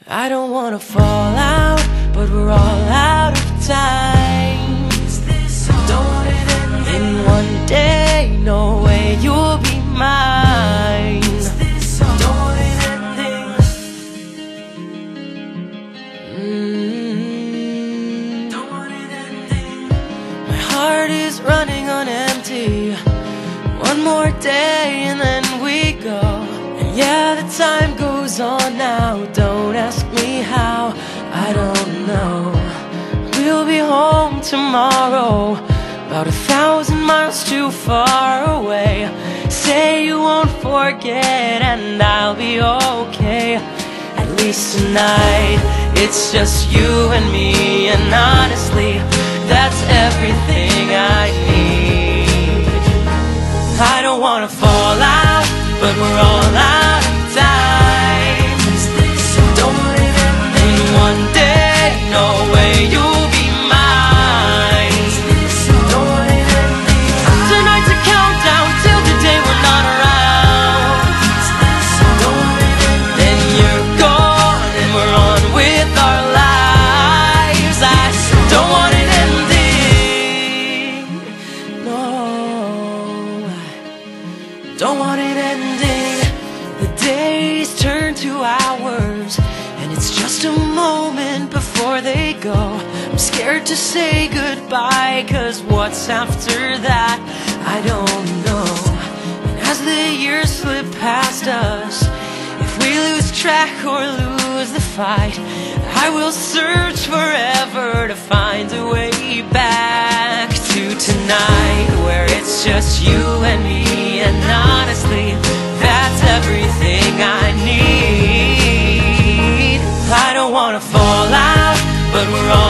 I don't wanna fall out, but we're all out of time. In one day, no way you'll be mine. My heart is running on empty. One more day and then we go. And yeah, the time goes on now. Don't ask me how, I don't know. We'll be home tomorrow, about 1,000 miles too far away. Say you won't forget and I'll be okay. At least tonight, it's just you and me. And honestly, that's everything I need. I don't wanna fall out, but we're all out of time. In one day, no way you'll be mine. Tonight's a countdown till the day we're not around. Then you're gone and we're on with our lives. I don't want it ending. No, don't want it ending. The days turn to hours, and it's just a moment before they go. I'm scared to say goodbye, cause what's after that, I don't know. And as the years slip past us, if we lose track or lose the fight, I will search forever to find a way back to tonight, where it's just you and me. And honestly, that's everything I need. I don't wanna fall out, but we're all